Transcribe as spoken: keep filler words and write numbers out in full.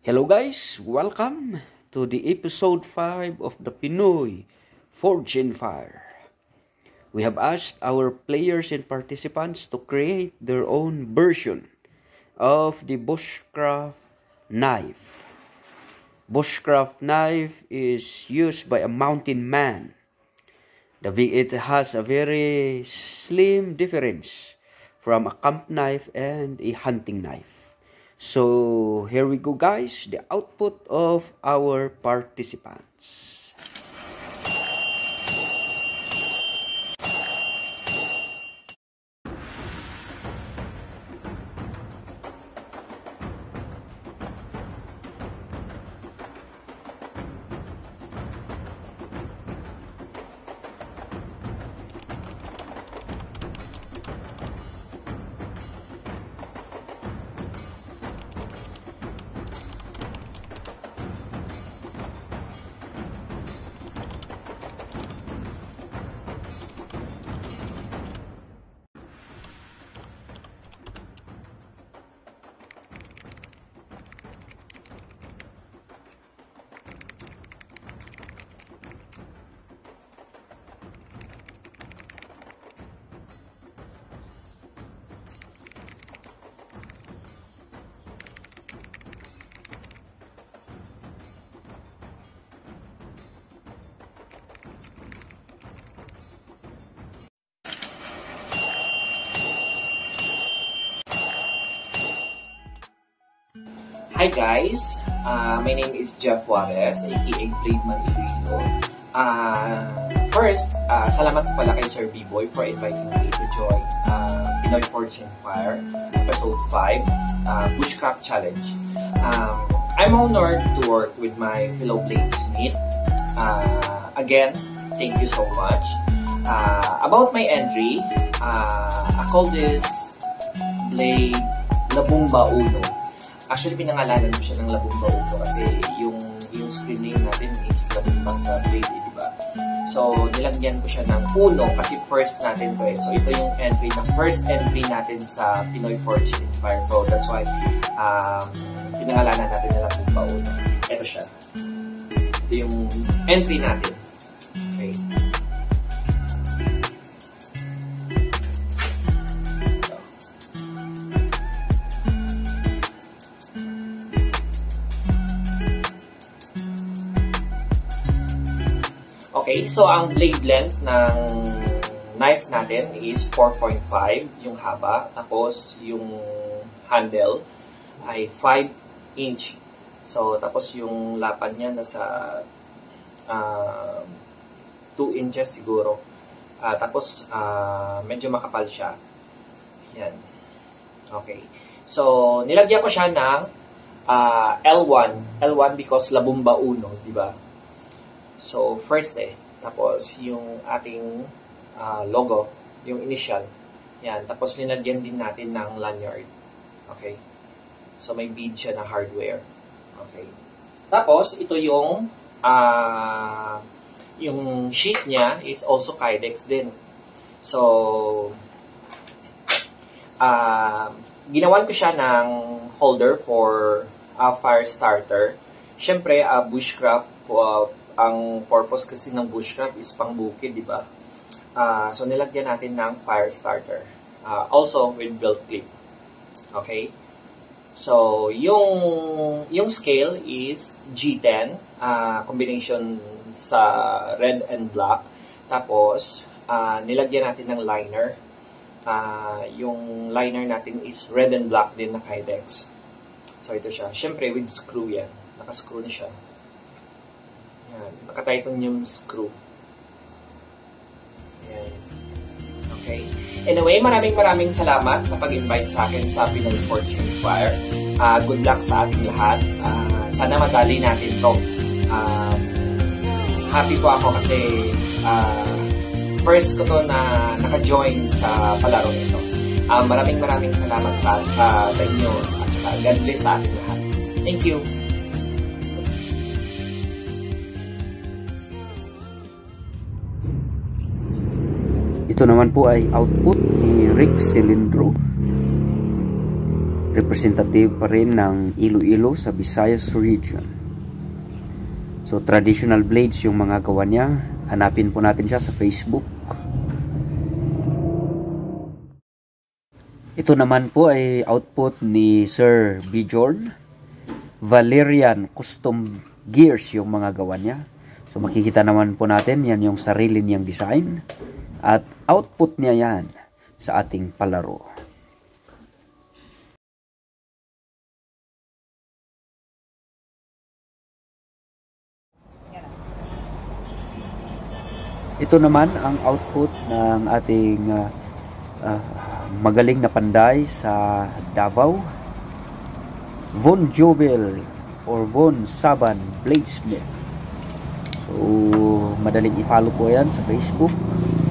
Hello guys, welcome to the episode five of the Pinoy Forge in Fire. We have asked our players and participants to create their own version of the bushcraft knife. Bushcraft knife is used by a mountain man. The, it has a very slim difference from a camp knife and a hunting knife. So here we go guys, the output of our participants. Hi guys, uh, my name is Jeff Juarez, aka Blade Man Iloilo. Uh, first, uh, salamat pala kay Sir B-Boy for inviting me to join uh, Pinoy Forge in Fire, Episode five, uh, Bushcraft Challenge. Um, I'm honored to work with my fellow bladesmith. Uh, again, thank you so much. Uh, about my entry, uh, I call this Blade Labumba Uno. Actually, pinangalanan ko siya ng Labumba Uno kasi yung, yung screen name natin is Labumba sa Blade, eh, diba? So, nilagyan ko siya ng Uno kasi first natin to eh. So, ito yung entry, na first entry natin sa Pinoy Forge in Fire. So, that's why um, pinangalanan natin ng Labumba Uno. Ito siya. Ito yung entry natin. Okay. Okay, so ang blade length ng knife natin is four point five yung haba, tapos yung handle ay five inch. So, tapos yung lapan niya nasa uh, two inches siguro. Uh, tapos, uh, medyo makapal siya. Yan. Okay. So, nilagyan ko siya ng uh, L one. L one because Labumba Uno, di ba? So, first eh. Tapos, yung ating uh, logo, yung initial. Yan. Tapos, linagyan din natin ng lanyard. Okay? So, may bead siya na hardware. Okay? Tapos, ito yung uh, yung sheet niya is also Kydex din. So, uh, ginawan ko siya ng holder for a fire starter. Siyempre, uh, bushcraft uh, ang purpose kasi ng bushcraft is pang bukid, di ba? Uh, so, nilagyan natin ng fire starter. Uh, also, with belt clip. Okay? So, yung, yung scale is G ten, uh, combination sa red and black. Tapos, uh, nilagyan natin ng liner. Uh, yung liner natin is red and black din na Kydex. So, ito siya. Siyempre, with screw yan. Naka-screw na siya. Yan. Nakatighten yung screw. Yan. Okay. Anyway, maraming maraming salamat sa pag-invite sa akin sa Pinoy Forge in Fire. Uh, good luck sa ating lahat. Uh, sana madali natin to. Uh, happy po ako kasi uh, first ko to na naka-join sa palaro nito. Uh, maraming maraming salamat sa, sa, sa inyo at saka God bless sa ating lahat. Thank you. Ito naman po ay output ni Rick Cilindro. representative pa rin ng Iloilo sa Visayas region. So traditional blades yung mga gawa niya. Hanapin po natin siya sa Facebook. Ito naman po ay output ni Sir Bjorn. Valerian Custom Gears yung mga gawa niya. So makikita naman po natin, yan yung sarili niyang design. At output niya yan sa ating palaro. Ito naman ang output ng ating uh, uh, magaling na panday sa Davao. Von Jobel or Von Saban Bladesmith. So, madaling i-follow po yan sa Facebook.